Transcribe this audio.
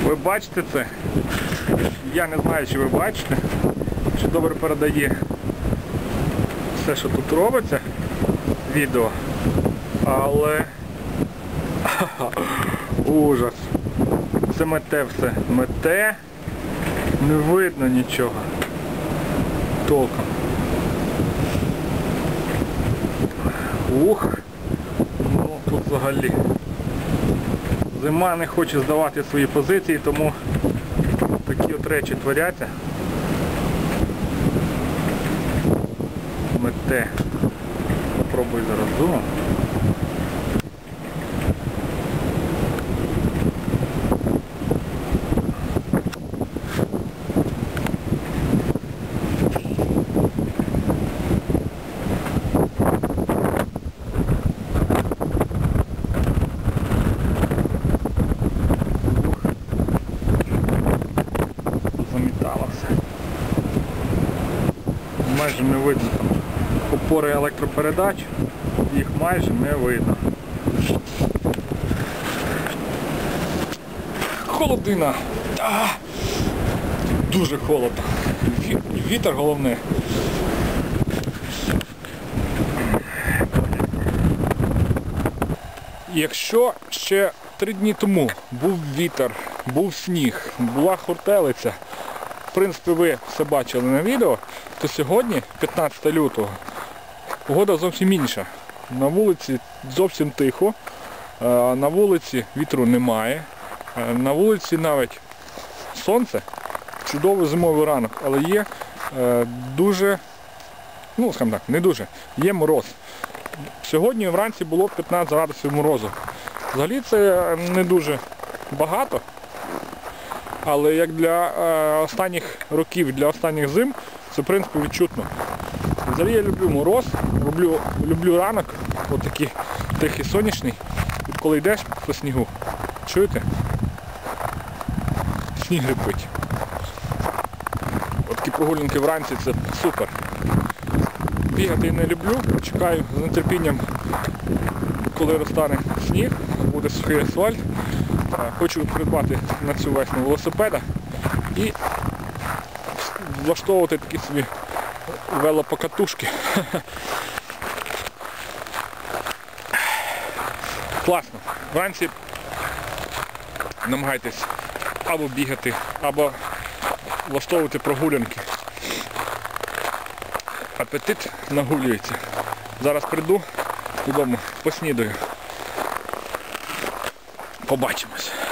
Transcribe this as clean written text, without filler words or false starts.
Ви бачите це? Я не знаю, чи ви бачите, чи добре передає все, що тут робиться, відео, але ужас. Це мете все. Мете, не видно нічого толком. Ух, ну тут взагалі. Зима не хоче здавати свої позиції, тому такі от речі творяться. Мете. Попробуй зараз зумом. Замітало все. Майже не видно там опори електропередач, їх майже не видно. Холодина. Дуже холодно. Вітер головне. Якщо ще 3 дні тому був вітер, був сніг, була хуртелиця, в принципі ви все бачили на відео, то сьогодні, 15 лютого, погода зовсім інша. На вулиці зовсім тихо, на вулиці вітру немає, на вулиці навіть сонце, чудовий зимовий ранок, але є дуже, ну скажімо так, не дуже, є мороз. Сьогодні вранці було 15 градусів морозу. Взагалі це не дуже багато, але як для останніх років, для останніх зим, це в принципі відчутно. Взагалі я люблю мороз, люблю ранок, от такий тихий сонячний, от коли йдеш по снігу, чуєте? Сніг рипить. От такі прогулянки вранці це супер. Бігати не люблю, чекаю з нетерпінням, коли розтане сніг, буде сухий асфальт. Хочу придбати на цю весну велосипеда і влаштовувати такі собі велопокатушки. Класно. Вранці намагайтесь або бігати, або влаштовувати прогулянки. Апетит нагулюється. Зараз прийду додому, поснідаю. Побачимось.